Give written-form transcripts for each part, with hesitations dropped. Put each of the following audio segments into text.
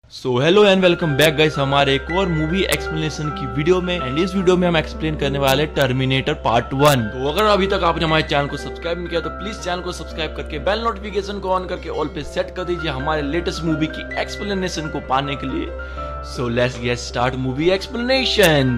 So hello and welcome back guys हमारे एक और मूवी एक्सप्लेनेशन की वीडियो में। एंड इस वीडियो में हम एक्सप्लेन करने वाले टर्मिनेटर पार्ट 1। तो अगर अभी तक आपने हमारे चैनल को सब्सक्राइब नहीं किया तो प्लीज चैनल को सब्सक्राइब करके बेल नोटिफिकेशन को ऑन करके ऑल पे सेट कर दीजिए हमारे लेटेस्ट मूवी की एक्सप्लेनेशन को पाने के लिए। So let's get start movie explanation.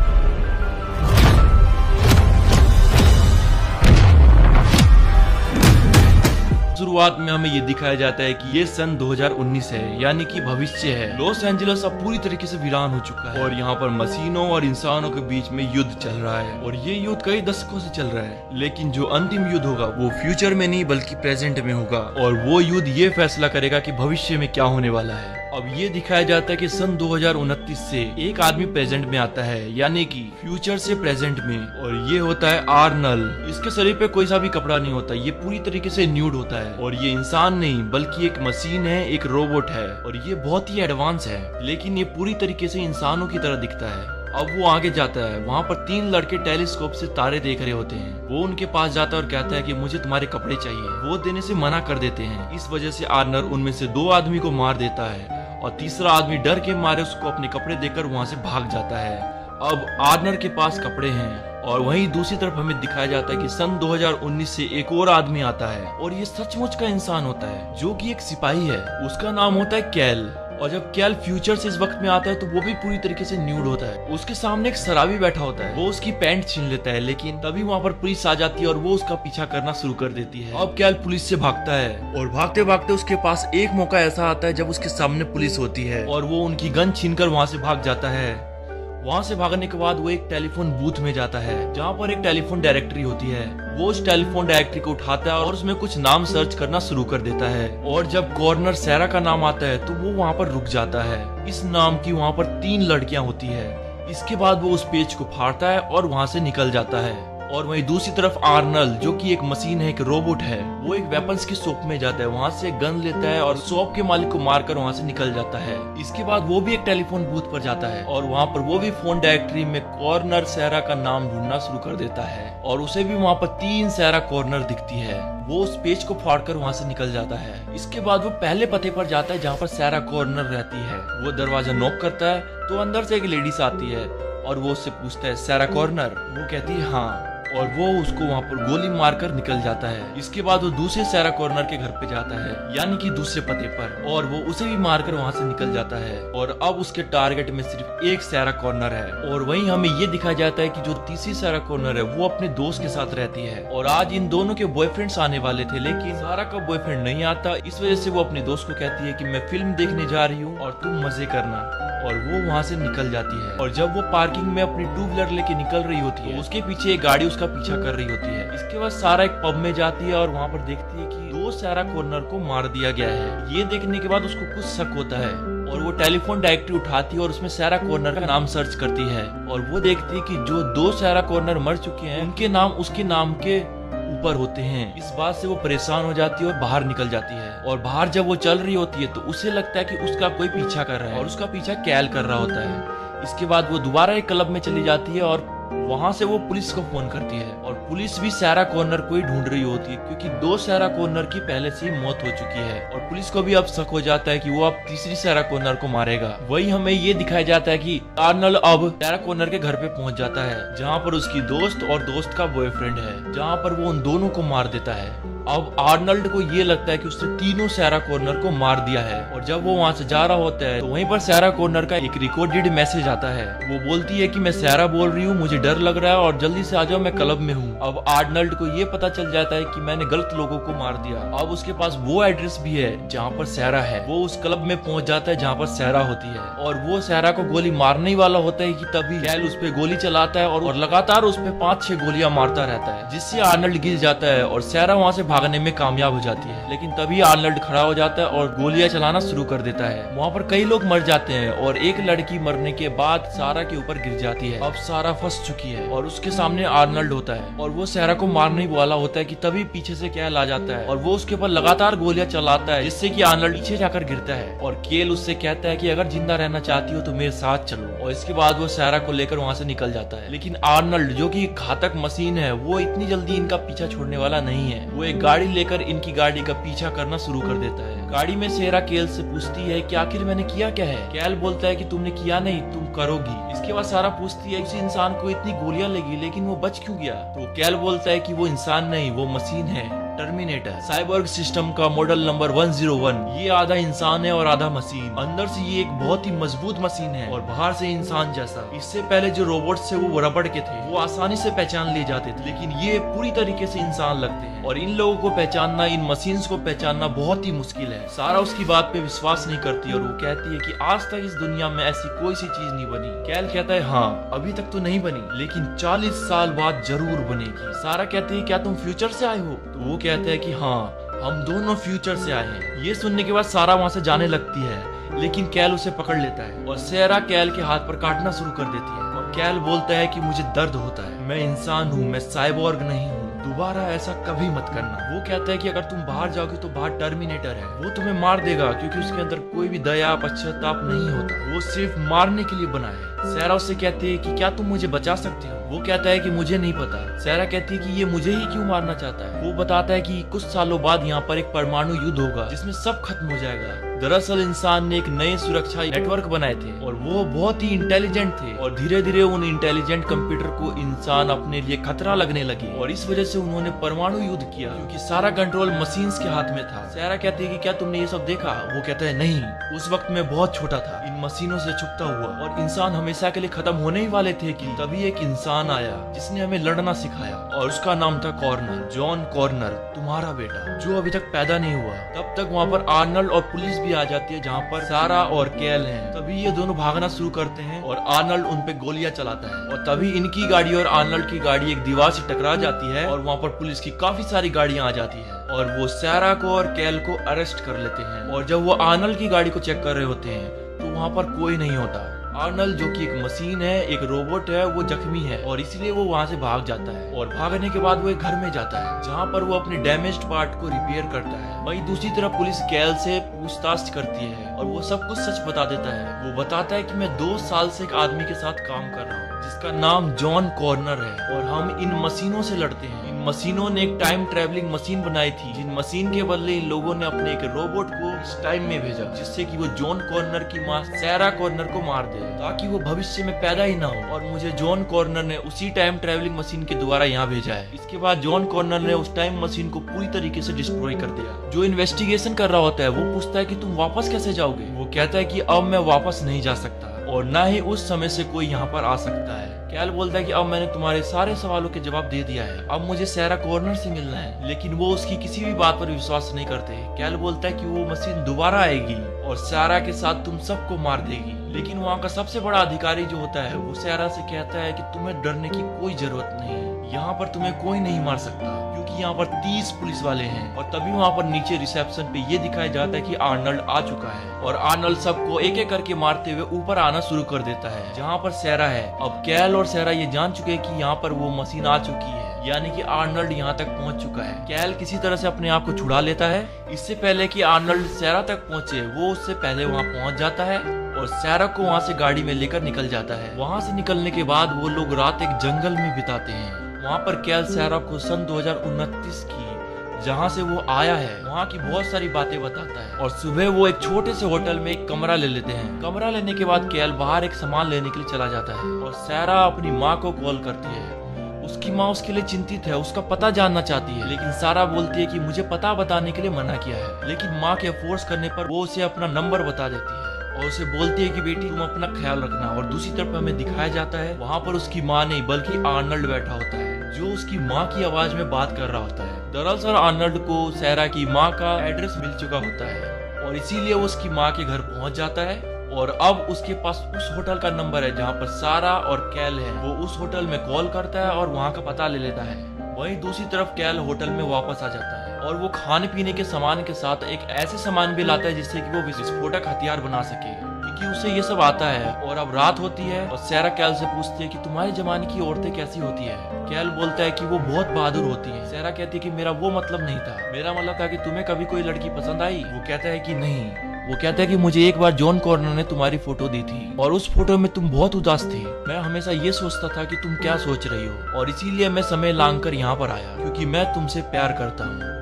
शुरुआत में हमें ये दिखाया जाता है कि ये सन 2019 है, यानी कि भविष्य है। लॉस एंजलिस अब पूरी तरीके से वीरान हो चुका है और यहाँ पर मशीनों और इंसानों के बीच में युद्ध चल रहा है और ये युद्ध कई दशकों से चल रहा है। लेकिन जो अंतिम युद्ध होगा वो फ्यूचर में नहीं बल्कि प्रेजेंट में होगा और वो युद्ध ये फैसला करेगा कि भविष्य में क्या होने वाला है। अब ये दिखाया जाता है कि सन 2029 से एक आदमी प्रेजेंट में आता है, यानी कि फ्यूचर से प्रेजेंट में, और ये होता है आर्नल्ड। इसके शरीर पे कोई सा भी कपड़ा नहीं होता, ये पूरी तरीके से न्यूड होता है और ये इंसान नहीं बल्कि एक मशीन है, एक रोबोट है और ये बहुत ही एडवांस है, लेकिन ये पूरी तरीके से इंसानों की तरह दिखता है। अब वो आगे जाता है, वहाँ पर 3 लड़के टेलीस्कोप से तारे देख रहे होते हैं। वो उनके पास जाता है और कहता है कि मुझे तुम्हारे कपड़े चाहिए। वो देने से मना कर देते हैं। इस वजह से आर्नल्ड उनमें से 2 आदमी को मार देता है और तीसरा आदमी डर के मारे उसको अपने कपड़े देकर वहाँ से भाग जाता है। अब आर्नल्ड के पास कपड़े हैं और वहीं दूसरी तरफ हमें दिखाया जाता है कि सन 2019 से एक और आदमी आता है और ये सचमुच का इंसान होता है जो कि एक सिपाही है। उसका नाम होता है कैल। और जब कैल फ्यूचर से इस वक्त में आता है तो वो भी पूरी तरीके से न्यूड होता है। उसके सामने एक शराबी बैठा होता है, वो उसकी पैंट छीन लेता है, लेकिन तभी वहाँ पर पुलिस आ जाती है और वो उसका पीछा करना शुरू कर देती है। अब कैल पुलिस से भागता है और भागते भागते उसके पास एक मौका ऐसा आता है जब उसके सामने पुलिस होती है और वो उनकी गन छीनकर वहाँ से भाग जाता है। वहाँ से भागने के बाद वो एक टेलीफोन बूथ में जाता है जहाँ पर एक टेलीफोन डायरेक्टरी होती है। वो उस टेलीफोन डायरेक्टरी को उठाता है और उसमें कुछ नाम सर्च करना शुरू कर देता है और जब कॉर्नर सैरा का नाम आता है तो वो वहाँ पर रुक जाता है। इस नाम की वहाँ पर 3 लड़कियां होती है। इसके बाद वो उस पेज को फाड़ता है और वहाँ से निकल जाता है। और वहीं दूसरी तरफ आर्नल्ड, जो कि एक मशीन है, एक रोबोट है, वो एक वेपन्स की शॉप में जाता है, वहाँ से गन लेता है और शॉप के मालिक को मारकर वहाँ से निकल जाता है। इसके बाद वो भी एक टेलीफोन बूथ पर जाता है और वहाँ पर वो भी फोन डायरेक्टरी में कॉर्नर सैरा का नाम ढूंढना शुरू कर देता है और उसे भी वहाँ पर 3 सैरा कॉर्नर दिखती है। वो उस पेज को फाड़कर वहाँ से निकल जाता है। इसके बाद वो पहले पते पर जाता है जहाँ पर सैरा कॉर्नर रहती है। वो दरवाजा नॉक करता है तो अंदर से एक लेडीज आती है और वो उससे पूछता है सैरा कॉर्नर? वो कहती है हाँ, और वो उसको वहाँ पर गोली मारकर निकल जाता है। इसके बाद वो दूसरे सैरा कॉर्नर के घर पे जाता है, यानी कि दूसरे पते पर, और वो उसे भी मारकर वहाँ से निकल जाता है। और अब उसके टारगेट में सिर्फ एक सैरा कॉर्नर है। और वहीं हमें ये दिखाया जाता है कि जो तीसरी सैरा कॉर्नर है वो अपने दोस्त के साथ रहती है और आज इन दोनों के बॉयफ्रेंड्स आने वाले थे, लेकिन सारा का बॉयफ्रेंड नहीं आता। इस वजह से वो अपने दोस्त को कहती है कि मैं फिल्म देखने जा रही हूँ और तुम मजे करना, और वो वहाँ से निकल जाती है। और जब वो पार्किंग में अपनी 2 व्हीलर लेके निकल रही होती है, उसके पीछे एक गाड़ी उसका पीछा कर रही होती है। इसके बाद सारा एक पब में जाती है और वहाँ पर देखती है कि 2 सैरा कॉर्नर को मार दिया गया है। ये देखने के बाद उसको कुछ शक होता है और वो टेलीफोन डायरेक्टरी उठाती है और उसमें सैरा कॉर्नर का नाम सर्च करती है और वो देखती है कि जो 2 सैरा कॉर्नर मर चुके हैं उनके नाम उसके नाम के ऊपर होते हैं। इस बात से वो परेशान हो जाती है और बाहर निकल जाती है। और बाहर जब वो चल रही होती है तो उसे लगता है कि उसका कोई पीछा कर रहा है और उसका पीछा कैल कर रहा होता है। इसके बाद वो दोबारा एक क्लब में चली जाती है और वहां से वो पुलिस को फोन करती है और पुलिस भी सैरा कॉर्नर को ही ढूंढ रही होती है क्योंकि 2 सैरा कॉर्नर की पहले से ही मौत हो चुकी है। और पुलिस को भी अब शक हो जाता है कि वो अब तीसरी सैरा कॉर्नर को मारेगा। वही हमें ये दिखाया जाता है कि आर्नल्ड अब सैरा कॉर्नर के घर पे पहुंच जाता है जहाँ पर उसकी दोस्त और दोस्त का बॉयफ्रेंड है, जहाँ पर वो उन दोनों को मार देता है। अब आर्नल्ड को ये लगता है कि उसने तीनों सैरा कॉर्नर को मार दिया है और जब वो वहाँ से जा रहा होता है तो वहीं पर सैरा कॉर्नर का एक रिकॉर्डेड मैसेज आता है। वो बोलती है कि मैं सैरा बोल रही हूँ, मुझे डर लग रहा है और जल्दी से आ जाओ, मैं क्लब में हूँ। अब आर्नल्ड को ये पता चल जाता है कि मैंने गलत लोगों को मार दिया। अब उसके पास वो एड्रेस भी है जहाँ पर सैरा है। वो उस क्लब में पहुंच जाता है जहाँ पर सैरा होती है और वो सैरा को गोली मारने ही वाला होता है कि तभी कैल उस पे गोली चलाता है और लगातार उस पे 5-6 गोलियां मारता रहता है, जिससे आर्नल्ड गिर जाता है और सैरा वहाँ से भागने में कामयाब हो जाती है। लेकिन तभी आर्नल्ड खड़ा हो जाता है और गोलियां चलाना शुरू कर देता है। वहाँ पर कई लोग मर जाते हैं और एक लड़की मरने के बाद सारा के ऊपर गिर जाती है। अब सारा फंस चुकी है और उसके सामने आर्नल्ड होता है और वो सैरा को मारने वाला होता है कि तभी पीछे से कैल आ जाता है और वो उसके ऊपर लगातार गोलियां चलाता है, जिससे कि आर्नल्ड पीछे जाकर गिरता है। और केल उससे कहता है कि अगर जिंदा रहना चाहती हो तो मेरे साथ चलो, और इसके बाद वो सैरा को लेकर वहाँ से निकल जाता है। लेकिन आर्नल्ड, जो कि घातक मशीन है, वो इतनी जल्दी इनका पीछा छोड़ने वाला नहीं है। वो एक गाड़ी लेकर इनकी गाड़ी का पीछा करना शुरू कर देता है गाड़ी में सेरा केल से पूछती है कि आखिर मैंने किया क्या है। कैल बोलता है कि तुमने किया नहीं, तुम करोगी। इसके बाद सारा पूछती है उस इंसान को इतनी गोलियां लगी लेकिन वो बच क्यों गया। तो कैल बोलता है कि वो इंसान नहीं, वो मशीन है, टर्मिनेटर। साइबर्ग सिस्टम का मॉडल नंबर 101। ये आधा इंसान है और आधा मशीन। अंदर से ये एक बहुत ही मजबूत मशीन है और बाहर से इंसान जैसा। इससे पहले जो रोबोट्स थे वो रबड़ के थे, वो आसानी से पहचान ले जाते थे, लेकिन ये पूरी तरीके से इंसान लगते हैं और इन लोगों को पहचानना, इन मशीन्स को पहचानना बहुत ही मुश्किल है। सारा उसकी बात पे विश्वास नहीं करती और वो कहती है कि आज तक इस दुनिया में ऐसी कोई सी चीज नहीं बनी। कैल कहता है हाँ, अभी तक तो नहीं बनी, लेकिन 40 साल बाद जरूर बनेगी। सारा कहती है क्या तुम फ्यूचर से आए हो? तो वो कहता है कि हाँ, हम दोनों फ्यूचर से आए हैं। ये सुनने के बाद सारा वहाँ से जाने लगती है, लेकिन कैल उसे पकड़ लेता है और सेरा कैल के हाथ पर काटना शुरू कर देती है। और कैल बोलता है कि मुझे दर्द होता है, मैं इंसान हूँ, मैं साइबोर्ग नहीं हूँ, दोबारा ऐसा कभी मत करना। वो कहता है कि अगर तुम बाहर जाओगे तो बाहर टर्मिनेटर है, वो तुम्हें मार देगा, क्योंकि उसके अंदर कोई भी दया पश्चाताप नहीं होता, वो सिर्फ मारने के लिए बना है। सेरा उससे कहती है कि क्या तुम मुझे बचा सकते हो? वो कहता है कि मुझे नहीं पता। सेरा कहती है कि ये मुझे ही क्यों मारना चाहता है। वो बताता है कि कुछ सालों बाद यहाँ पर एक परमाणु युद्ध होगा जिसमें सब खत्म हो जाएगा। दरअसल इंसान ने एक नए सुरक्षा नेटवर्क बनाए थे और वो बहुत ही इंटेलिजेंट थे और धीरे धीरे उन इंटेलिजेंट कंप्यूटर को इंसान अपने लिए खतरा लगने लगे और इस वजह से उन्होंने परमाणु युद्ध किया, क्योंकि सारा कंट्रोल मशीन्स के हाथ में था। सेरा कहती है कि क्या तुमने ये सब देखा? वो कहता है नहीं, उस वक्त मैं बहुत छोटा था, इन मशीनों से छुपता हुआ, और इंसान हमेशा के लिए खत्म होने ही वाले थे कि तभी एक इंसान आया जिसने हमें लड़ना सिखाया और उसका नाम था कॉर्नर, जॉन कॉर्नर, तुम्हारा बेटा, जो अभी तक पैदा नहीं हुआ। तब तक वहाँ पर आर्नल्ड और पुलिस भी आ जाती है जहाँ पर सारा और कैल हैं। तभी ये दोनों भागना शुरू करते हैं और आर्नल्ड उन पे गोलियां चलाता है और तभी इनकी गाड़ी और आर्नल्ड की गाड़ी एक दीवार से टकरा जाती है और वहाँ पर पुलिस की काफी सारी गाड़ियां आ जाती है और वो सारा को और कैल को अरेस्ट कर लेते हैं। और जब वो आर्नल्ड की गाड़ी को चेक कर रहे होते हैं तो वहाँ पर कोई नहीं होता। आर्नल्ड जो कि एक मशीन है, एक रोबोट है, वो जख्मी है और इसलिए वो वहाँ से भाग जाता है और भागने के बाद वो एक घर में जाता है जहाँ पर वो अपने डैमेज्ड पार्ट को रिपेयर करता है। वहीं दूसरी तरफ पुलिस कैल से पूछताछ करती है और वो सब कुछ सच बता देता है। वो बताता है कि मैं 2 साल से एक आदमी के साथ काम कर रहा हूँ जिसका नाम जॉन कॉर्नर है और हम इन मशीनों से लड़ते हैं। इन मशीनों ने एक टाइम ट्रेवलिंग मशीन बनाई थी, जिन मशीन के बदले इन लोगों ने अपने एक रोबोट को इस टाइम में भेजा जिससे कि वो जॉन कॉर्नर की माँ सैरा कॉर्नर को मार दे ताकि वो भविष्य में पैदा ही ना हो। और मुझे जॉन कॉर्नर ने उसी टाइम ट्रेवलिंग मशीन के द्वारा यहाँ भेजा है। इसके बाद जॉन कॉर्नर ने उस टाइम मशीन को पूरी तरीके से डिस्ट्रॉय कर दिया। जो इन्वेस्टिगेशन कर रहा होता है वो पूछता है कि तुम वापस कैसे जाओगे? वो कहता है कि अब मैं वापस नहीं जा सकता और ना ही उस समय से कोई यहाँ पर आ सकता है। कैल बोलता है कि अब मैंने तुम्हारे सारे सवालों के जवाब दे दिया है, अब मुझे सैरा कॉर्नर से मिलना है। लेकिन वो उसकी किसी भी बात पर विश्वास नहीं करते। कैल बोलता है कि वो मशीन दोबारा आएगी और सैरा के साथ तुम सबको मार देगी। लेकिन वहाँ का सबसे बड़ा अधिकारी जो होता है वो सैरा से कहता है कि तुम्हें डरने की कोई जरूरत नहीं है, यहाँ पर तुम्हें कोई नहीं मार सकता क्योंकि यहाँ पर 30 पुलिस वाले हैं। और तभी वहाँ पर नीचे रिसेप्शन पे ये दिखाया जाता है कि आर्नल्ड आ चुका है और आर्नल्ड सबको एक एक करके मारते हुए ऊपर आना शुरू कर देता है जहाँ पर सैरा है। अब कैल और सैरा ये जान चुके हैं कि यहाँ पर वो मशीन आ चुकी है, यानी कि आर्नल्ड यहाँ तक पहुँच चुका है। कैल किसी तरह से अपने आप को छुड़ा लेता है। इससे पहले कि आर्नल्ड सैरा तक पहुँचे वो उससे पहले वहाँ पहुँच जाता है और सैरा को वहाँ से गाड़ी में लेकर निकल जाता है। वहाँ से निकलने के बाद वो लोग रात एक जंगल में बिताते हैं। वहाँ पर कैल सैरा को सन 2029 की जहाँ से वो आया है वहाँ की बहुत सारी बातें बताता है और सुबह वो एक छोटे से होटल में एक कमरा ले लेते हैं। कमरा लेने के बाद कैल बाहर एक सामान लेने के लिए चला जाता है और सैरा अपनी माँ को कॉल करती है। उसकी माँ उसके लिए चिंतित है, उसका पता जानना चाहती है, लेकिन सारा बोलती है कि मुझे पता बताने के लिए मना किया है। लेकिन माँ के फोर्स करने पर वो उसे अपना नंबर बता देती है और उसे बोलती है कि बेटी तुम अपना ख्याल रखना। और दूसरी तरफ हमें दिखाया जाता है वहाँ पर उसकी माँ नहीं बल्कि आर्नल्ड बैठा होता है जो उसकी माँ की आवाज में बात कर रहा होता है। दरअसल आर्नल्ड को सैरा की माँ का एड्रेस मिल चुका होता है और इसीलिए वो उसकी माँ के घर पहुँच जाता है और अब उसके पास उस होटल का नंबर है जहाँ पर सारा और कैल है। वो उस होटल में कॉल करता है और वहाँ का पता ले लेता है। वहीं दूसरी तरफ कैल होटल में वापस आ जाता है और वो खाने पीने के सामान के साथ एक ऐसे सामान भी लाता है जिससे कि वो विस्फोटक हथियार बना सके, क्योंकि उसे ये सब आता है। और अब रात होती है और सैरा कैल से पूछती है कि तुम्हारे जमाने की औरतें कैसी होती है। कैल बोलता है कि वो बहुत बहादुर होती है। सैरा कहती है कि मेरा वो मतलब नहीं था, मेरा मतलब था कि तुम्हें कभी कोई लड़की पसंद आई। वो कहता है कि नहीं। वो कहता है कि मुझे एक बार जॉन कॉर्नर ने तुम्हारी फोटो दी थी और उस फोटो में तुम बहुत उदास थे। मैं हमेशा ये सोचता था कि तुम क्या सोच रही हो और इसीलिए मैं समय लांघकर यहाँ पर आया क्योंकि मैं तुमसे प्यार करता हूँ।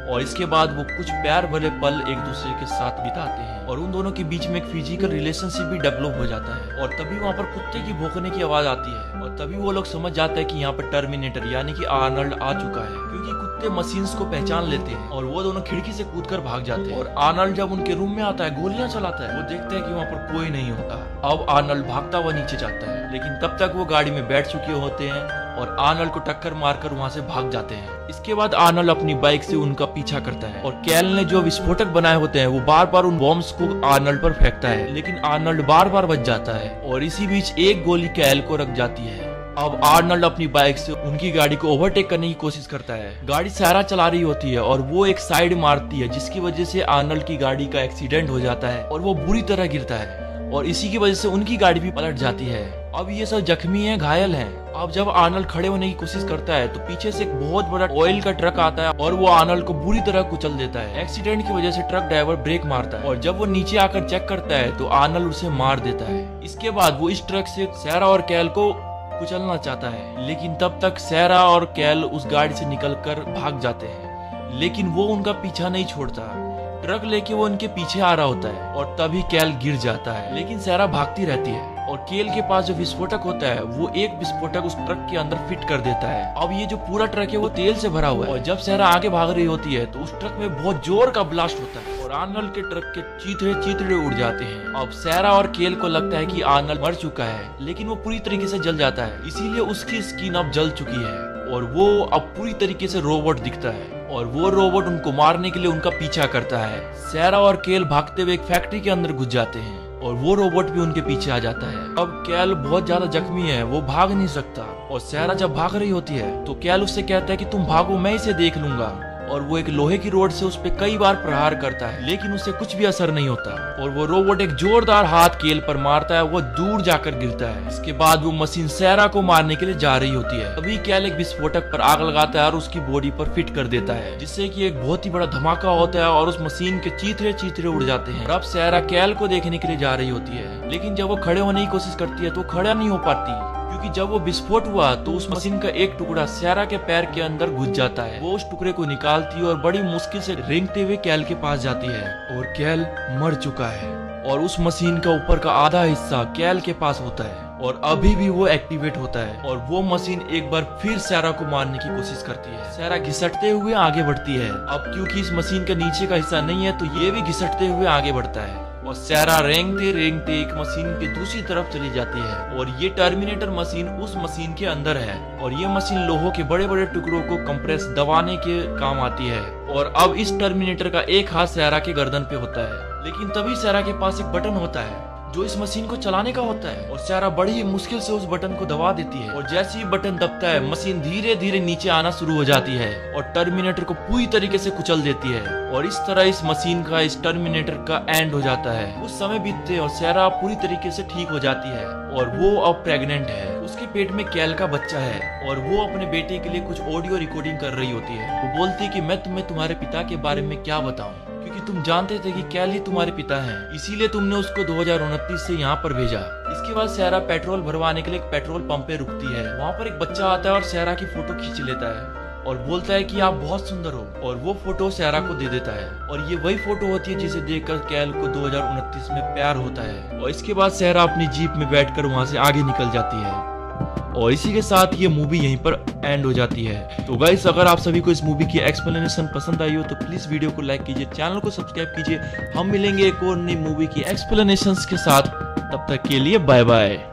और इसके बाद वो कुछ प्यार भरे पल एक दूसरे के साथ बिताते हैं और उन दोनों के बीच में एक फिजिकल रिलेशनशिप भी डेवलप हो जाता है। और तभी वहाँ पर कुत्ते की भौंकने की आवाज आती है और तभी वो लोग समझ जाते हैं कि यहाँ पर टर्मिनेटर यानी कि आर्नल्ड आ चुका है, क्योंकि कुत्ते मशीन्स को पहचान लेते हैं और वो दोनों खिड़की से कूदकर भाग जाते हैं। और आर्नल्ड जब उनके रूम में आता है, गोलियां चलाता है, वो देखता है कि वहाँ पर कोई नहीं होता। अब आर्नल्ड भागता हुआ नीचे जाता है, लेकिन तब तक वो गाड़ी में बैठ चुके होते हैं और आर्नल्ड को टक्कर मारकर वहाँ से भाग जाते हैं। इसके बाद आर्नल्ड अपनी बाइक से उनका पीछा करता है और कैल ने जो विस्फोटक बनाए होते हैं वो बार बार उन बॉम्ब्स को आर्नल्ड पर फेंकता है, लेकिन आर्नल्ड बार बार बच जाता है और इसी बीच एक गोली कैल को रख जाती है। अब आर्नल्ड अपनी बाइक से उनकी गाड़ी को ओवरटेक करने की कोशिश करता है। गाड़ी सैरा चला रही होती है और वो एक साइड मारती है, जिसकी वजह से आर्नल्ड की गाड़ी का एक्सीडेंट हो जाता है और वो बुरी तरह गिरता है और इसी की वजह से उनकी गाड़ी भी पलट जाती है। अब ये सब जख्मी हैं, घायल हैं। अब जब आर्नल्ड खड़े होने की कोशिश करता है तो पीछे से एक बहुत बड़ा ऑयल का ट्रक आता है और वो आर्नल्ड को बुरी तरह कुचल देता है। एक्सीडेंट की वजह से ट्रक ड्राइवर ब्रेक मारता है और जब वो नीचे आकर चेक करता है तो आर्नल्ड उसे मार देता है। इसके बाद वो इस ट्रक से सैरा और कैल को कुचलना चाहता है, लेकिन तब तक सैरा और कैल उस गाड़ी से निकलकर भाग जाते हैं, लेकिन वो उनका पीछा नहीं छोड़ता। ट्रक लेके वो उनके पीछे आ रहा होता है और तभी कैल गिर जाता है, लेकिन सैरा भागती रहती है और केल के पास जो विस्फोटक होता है वो एक विस्फोटक उस ट्रक के अंदर फिट कर देता है। अब ये जो पूरा ट्रक है वो तेल से भरा हुआ है और जब सैरा आगे भाग रही होती है तो उस ट्रक में बहुत जोर का ब्लास्ट होता है और आर्नल्ड के ट्रक के चीथड़े चीथड़े उड़ जाते हैं। अब सैरा और केल को लगता है कि आर्नल्ड मर चुका है, लेकिन वो पूरी तरीके से जल जाता है, इसीलिए उसकी स्किन अब जल चुकी है और वो अब पूरी तरीके से रोबोट दिखता है और वो रोबोट उनको मारने के लिए उनका पीछा करता है। सैरा और केल भागते हुए एक फैक्ट्री के अंदर घुस जाते हैं और वो रोबोट भी उनके पीछे आ जाता है। अब कैल बहुत ज्यादा जख्मी है, वो भाग नहीं सकता और सैरा जब भाग रही होती है तो कैल उससे कहता है कि तुम भागो, मैं इसे देख लूंगा। और वो एक लोहे की रोड से उस पे कई बार प्रहार करता है, लेकिन उसे कुछ भी असर नहीं होता और वो रोबोट एक जोरदार हाथ केल पर मारता है, वो दूर जाकर गिरता है। इसके बाद वो मशीन सैरा को मारने के लिए जा रही होती है। तभी कैल एक विस्फोटक पर आग लगाता है और उसकी बॉडी पर फिट कर देता है, जिससे कि एक बहुत ही बड़ा धमाका होता है और उस मशीन के चीथड़े चीथड़े उड़ जाते हैं। अब सैरा कैल को देखने के लिए जा रही होती है, लेकिन जब वो खड़े होने की कोशिश करती है तो खड़ा नहीं हो पाती, क्योंकि जब वो विस्फोट हुआ तो उस मशीन का एक टुकड़ा सैरा के पैर के अंदर घुस जाता है। वो उस टुकड़े को निकालती है और बड़ी मुश्किल से रेंगते हुए कैल के पास जाती है और कैल मर चुका है और उस मशीन का ऊपर का आधा हिस्सा कैल के पास होता है और अभी भी वो एक्टिवेट होता है और वो मशीन एक बार फिर सैरा को मारने की कोशिश करती है। सैरा घिसटते हुए आगे बढ़ती है। अब क्योंकि इस मशीन का नीचे का हिस्सा नहीं है तो ये भी घिसटते हुए आगे बढ़ता है और सैरा रेंगते रेंगते एक मशीन के दूसरी तरफ चली जाती है और ये टर्मिनेटर मशीन उस मशीन के अंदर है और ये मशीन लोहों के बड़े बड़े टुकड़ों को कंप्रेस दबाने के काम आती है। और अब इस टर्मिनेटर का एक हाथ सैरा के गर्दन पे होता है, लेकिन तभी सैरा के पास एक बटन होता है जो इस मशीन को चलाने का होता है और सैरा बड़ी ही मुश्किल से उस बटन को दबा देती है और जैसे ही बटन दबता है मशीन धीरे धीरे नीचे आना शुरू हो जाती है और टर्मिनेटर को पूरी तरीके से कुचल देती है और इस तरह इस मशीन का, इस टर्मिनेटर का एंड हो जाता है। कुछ समय बीतते और सैरा पूरी तरीके से ठीक हो जाती है और वो अब प्रेग्नेंट है। उसके पेट में कैल का बच्चा है और वो अपने बेटे के लिए कुछ ऑडियो रिकॉर्डिंग कर रही होती है। वो बोलती है कि मैं तुम्हें तुम्हारे पिता के बारे में क्या बताऊं, क्योंकि तुम जानते थे कि कैल ही तुम्हारे पिता हैं, इसीलिए तुमने उसको 2029 से यहाँ पर भेजा। इसके बाद सैरा पेट्रोल भरवाने के लिए एक पेट्रोल पंप पे रुकती है। वहाँ पर एक बच्चा आता है और सैरा की फोटो खींच लेता है और बोलता है कि आप बहुत सुंदर हो और वो फोटो सैरा को दे देता है और ये वही फोटो होती है जिसे देखकर कैल को 2029 में प्यार होता है। और इसके बाद सैरा अपनी जीप में बैठकर वहाँ से आगे निकल जाती है और इसी के साथ ये मूवी यहीं पर एंड हो जाती है। तो गाइस, अगर आप सभी को इस मूवी की एक्सप्लेनेशन पसंद आई हो तो प्लीज वीडियो को लाइक कीजिए, चैनल को सब्सक्राइब कीजिए। हम मिलेंगे एक और नई मूवी की एक्सप्लेनेशंस के साथ, तब तक के लिए बाय बाय।